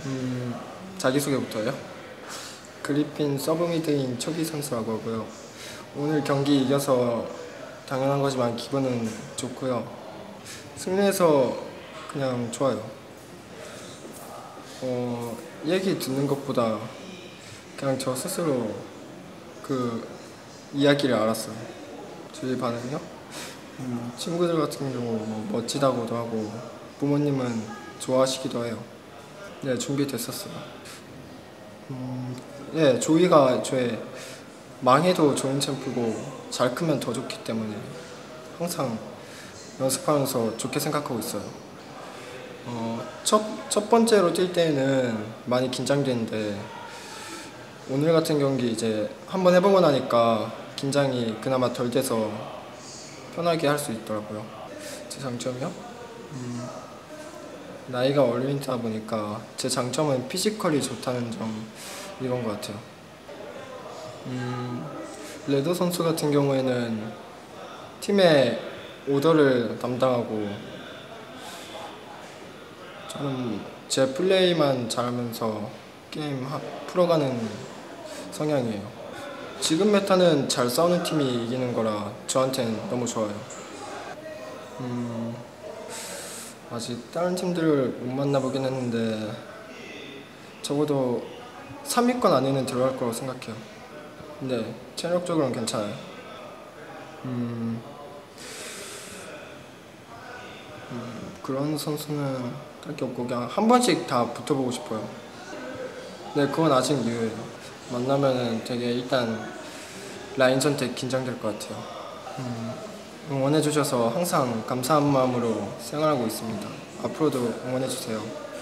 음, 자기소개부터요. 그리핀 서브미드인 초기 선수라고 하고요. 오늘 경기 이겨서 당연한 거지만 기분은 좋고요. 승리해서 그냥 좋아요. 얘기 듣는 것보다 그냥 저 스스로 그 이야기를 알았어요. 주위 반응요? 친구들 같은 경우 뭐 멋지다고도 하고 부모님은 좋아하시기도 해요. 네, 준비됐었어요. 예, 조이가 애초에 망해도 좋은 챔프고 잘 크면 더 좋기 때문에 항상 연습하면서 좋게 생각하고 있어요. 첫 번째로 뛸 때는 많이 긴장되는데 오늘 같은 경기 이제 한번 해보고 나니까 긴장이 그나마 덜 돼서 편하게 할 수 있더라고요. 제 장점이요? 나이가 어리다 보니까 제 장점은 피지컬이 좋다는 점 이건 것 같아요. 레더 선수 같은 경우에는 팀의 오더를 담당하고 저는 제 플레이만 잘하면서 게임 풀어가는 성향이에요. 지금 메타는 잘 싸우는 팀이 이기는 거라 저한텐 너무 좋아요. 아직 다른 팀들을 못 만나보긴 했는데 적어도 3위권 안에는 들어갈 거라고 생각해요. 근데 체력적으로는 괜찮아요. 그런 선수는 딱히 없고 그냥 한 번씩 다 붙어보고 싶어요. 네, 그건 아직 미해요. 만나면은 되게 일단 라인 선택 긴장될 것 같아요. 응원해주셔서 항상 감사한 마음으로 생활하고 있습니다. 앞으로도 응원해주세요.